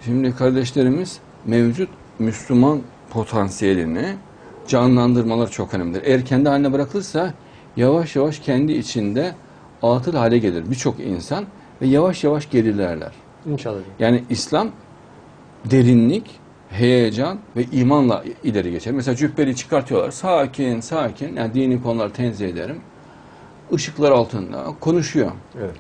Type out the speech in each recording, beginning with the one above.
Şimdi kardeşlerimiz mevcut Müslüman potansiyelini canlandırmalar çok önemlidir. Eğer kendi haline bırakılırsa yavaş yavaş kendi içinde atıl hale gelir birçok insan ve yavaş yavaş gerilerler. İnşallah. Yani İslam derinlik, heyecan ve imanla ileri geçer. Mesela cübbeli çıkartıyorlar. Sakin, sakin. Yani dini konuları tenzih ederim. Işıklar altında konuşuyor. Evet.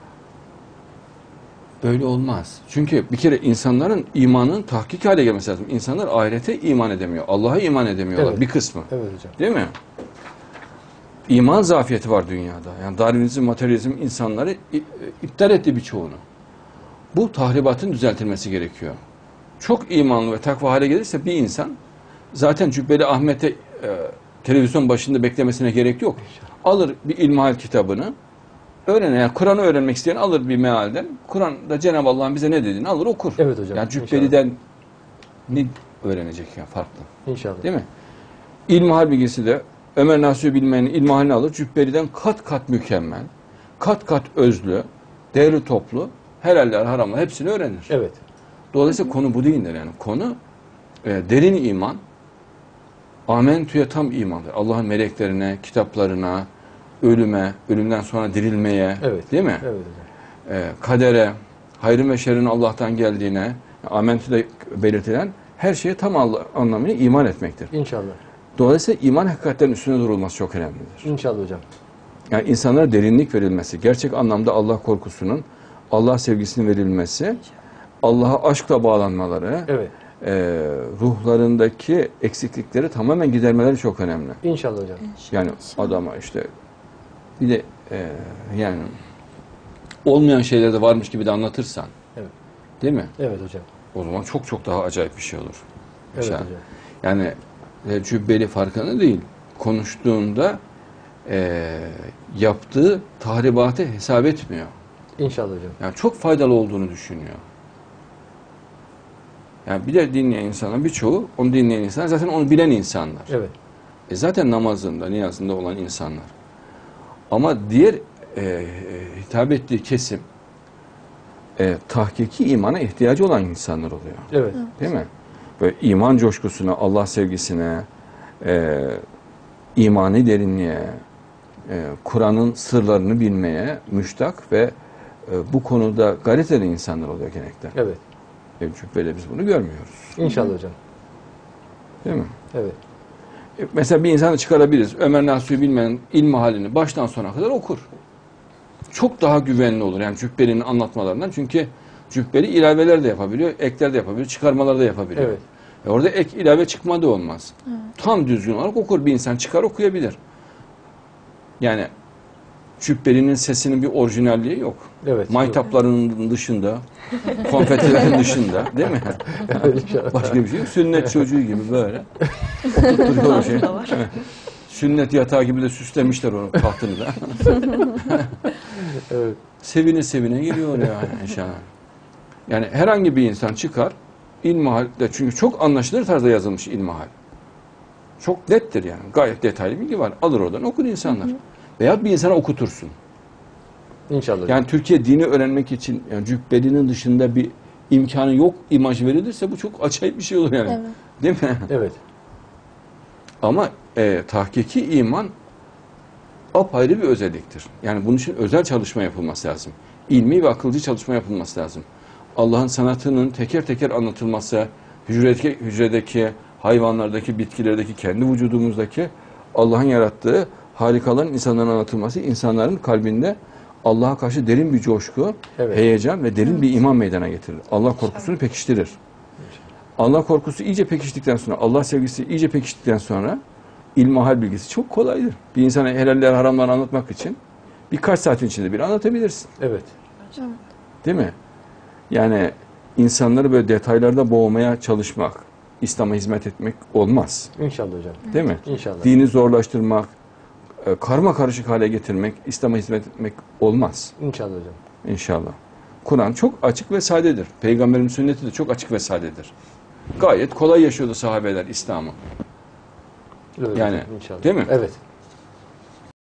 Böyle olmaz. Çünkü bir kere insanların imanın tahkik hale gelmesi lazım. İnsanlar ahirete iman edemiyor. Allah'a iman edemiyorlar. Evet. Bir kısmı. Evet hocam. Değil mi? İman zafiyeti var dünyada. Yani Darwinizm, materyalizm insanları iptal etti birçoğunu. Bu tahribatın düzeltilmesi gerekiyor. Çok imanlı ve takva hale gelirse bir insan zaten Cübbeli Ahmet'e televizyon başında beklemesine gerek yok. Alır bir ilmihal kitabını öğrenir. Yani Kur'an'ı öğrenmek isteyen alır bir mealden. Kur'an'da Cenab-ı Allah'ın bize ne dediğini alır okur. Evet hocam. Yani Cübbeli'den ne öğrenecek ya farklı. İnşallah. Değil mi? İlmihal bilgisi de Ömer Nasuhi Bilmen'in ilmihalini alır. Cübbeli'den kat kat mükemmel, kat kat özlü, değerli toplu, helaller, haramlar hepsini öğrenir. Evet. Dolayısıyla konu bu değildir yani. Konu derin iman, amentüye tam imandır. Allah'ın meleklerine, kitaplarına, ölüme, ölümden sonra dirilmeye, Evet. değil mi? Evet hocam. Kadere, hayrın ve şerrin Allah'tan geldiğine, amentüde belirtilen her şeye tam anlamıyla iman etmektir. İnşallah. Dolayısıyla iman hakikatlerin üstüne durulması çok önemlidir. İnşallah hocam. Yani insanlara derinlik verilmesi, gerçek anlamda Allah korkusunun, Allah sevgisinin verilmesi, Allah'a aşkla bağlanmaları, Evet. Ruhlarındaki eksiklikleri tamamen gidermeleri çok önemli. İnşallah hocam. Yani adama işte bir de yani olmayan şeyler de varmış gibi de anlatırsan, Evet. değil mi? Evet hocam. O zaman çok çok daha acayip bir şey olur. Evet Mesela, hocam. yani cübbeli farkında değil. Konuştuğunda yaptığı tahribatı hesap etmiyor. İnşallah hocam. Yani çok faydalı olduğunu düşünüyor. Yani bir de dinleyen insanlar birçoğu, onu dinleyen insanlar zaten onu bilen insanlar. Evet. Zaten namazında, niyazında olan insanlar. Ama diğer hitap ettiği kesim tahkiki imana ihtiyacı olan insanlar oluyor. Evet. Değil mi? Böyle iman coşkusuna, Allah sevgisine, imani derinliğe, Kur'an'ın sırlarını bilmeye müştak ve bu konuda gayret eden insanlar oluyor genellikle. Evet. Cübbeli biz bunu görmüyoruz. İnşallah hocam. Değil mi? Evet. Mesela bir insanı çıkarabiliriz. Ömer Nasuhi Bilmen'in ilmihalini baştan sona kadar okur. Çok daha güvenli olur. Yani Cübbeli'nin anlatmalarından. Çünkü Cübbeli ilaveler de yapabiliyor, ekler de yapabiliyor, çıkarmalar da yapabiliyor. Evet. Orada ek, ilave, çıkma da olmaz. Evet. Tam düzgün olarak okur. Bir insan çıkar okuyabilir. Yani Cübbeli'nin sesinin bir orijinalliği yok. Evet. Maytaplarının dışında, konfetilerin dışında, değil mi? Evet, inşallah. Başka bir şey yok. Sünnet çocuğu gibi böyle. Oturtuyor o şey. Sünnet yatağı gibi de süslemişler onun tahtını da. Evet. Sevine sevine geliyor yani inşallah. Yani herhangi bir insan çıkar, ilmihalde çünkü çok anlaşılır tarzda yazılmış ilmihal. Çok nettir yani. Gayet detaylı bilgi var. Alır oradan okur insanlar. Veya bir insana okutursun. İnşallah hocam. Yani Türkiye dini öğrenmek için yani Cübbeli'nin dışında bir imkanı yok imajı verilirse bu çok acayip bir şey olur yani. Evet. Değil mi? Evet. Ama tahkiki iman apayrı bir özelliktir. Yani bunun için özel çalışma yapılması lazım. İlmi ve akılcı çalışma yapılması lazım. Allah'ın sanatının teker teker anlatılması, hücredeki, hayvanlardaki, bitkilerdeki, kendi vücudumuzdaki Allah'ın yarattığı harikaların insanların anlatılması, insanların kalbinde Allah'a karşı derin bir coşku, Evet. heyecan ve derin bir iman meydana getirir. Allah korkusunu pekiştirir. Allah korkusu iyice pekiştikten sonra, Allah sevgisi iyice pekiştikten sonra ilmihal bilgisi çok kolaydır. Bir insana helaller, haramlar anlatmak için birkaç saatin içinde bir anlatabilirsin. Evet. Değil mi? Yani insanları böyle detaylarda boğmaya çalışmak, İslam'a hizmet etmek olmaz. İnşallah hocam. Değil mi? İnşallah. Dini zorlaştırmak, karma karışık hale getirmek, İslam'a hizmet etmek olmaz. İnşallah hocam. İnşallah. Kur'an çok açık ve sadedir. Peygamberin sünneti de çok açık ve sadedir. Gayet kolay yaşıyordu sahabeler İslam'ı. Evet Yani, hocam, İnşallah. değil mi? Evet.